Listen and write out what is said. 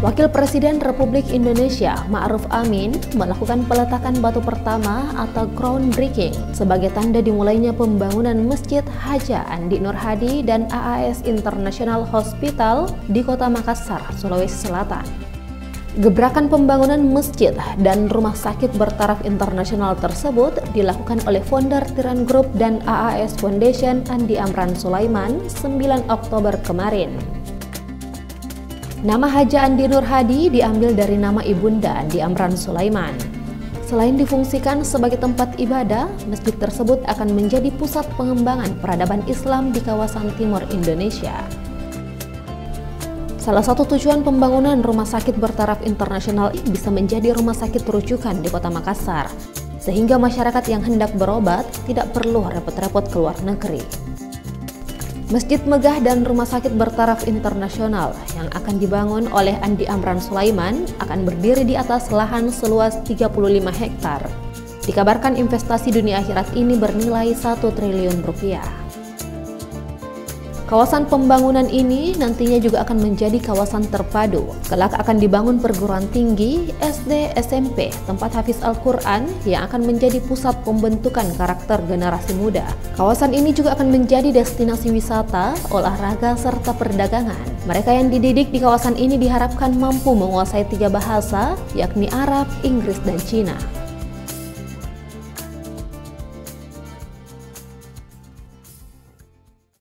Wakil Presiden Republik Indonesia Ma'ruf Amin melakukan peletakan batu pertama atau groundbreaking sebagai tanda dimulainya pembangunan Masjid Haja Andi Nur Hadi dan AAS International Hospital di Kota Makassar, Sulawesi Selatan. Gebrakan pembangunan masjid dan rumah sakit bertaraf internasional tersebut dilakukan oleh founder Tiran Group dan AAS Foundation Andi Amran Sulaiman 9 Oktober kemarin. Nama Haja Andi Nur Hadi diambil dari nama ibunda Andi Amran Sulaiman. Selain difungsikan sebagai tempat ibadah, masjid tersebut akan menjadi pusat pengembangan peradaban Islam di kawasan timur Indonesia. Salah satu tujuan pembangunan rumah sakit bertaraf internasional ini bisa menjadi rumah sakit rujukan di Kota Makassar, sehingga masyarakat yang hendak berobat tidak perlu repot-repot keluar negeri. Masjid megah dan rumah sakit bertaraf internasional yang akan dibangun oleh Andi Amran Sulaiman akan berdiri di atas lahan seluas 35 hektar. Dikabarkan investasi dunia akhirat ini bernilai 1 triliun rupiah. Kawasan pembangunan ini nantinya juga akan menjadi kawasan terpadu. Kelak akan dibangun perguruan tinggi, SD, SMP, tempat hafiz Al-Quran yang akan menjadi pusat pembentukan karakter generasi muda. Kawasan ini juga akan menjadi destinasi wisata, olahraga, serta perdagangan. Mereka yang dididik di kawasan ini diharapkan mampu menguasai 3 bahasa, yakni Arab, Inggris, dan Cina.